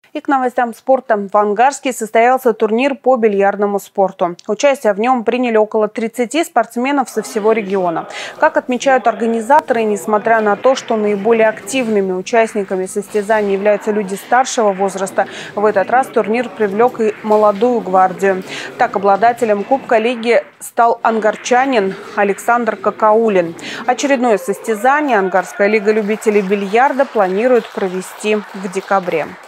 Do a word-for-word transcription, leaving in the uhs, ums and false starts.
И к новостям спорта. В Ангарске состоялся турнир по бильярдному спорту. Участие в нем приняли около тридцати спортсменов со всего региона. Как отмечают организаторы, несмотря на то, что наиболее активными участниками состязаний являются люди старшего возраста, в этот раз турнир привлек и молодую гвардию. Так, обладателем Кубка Лиги стал ангарчанин Александр Какаулин. Очередное состязание Ангарская лига любителей бильярда планирует провести в декабре.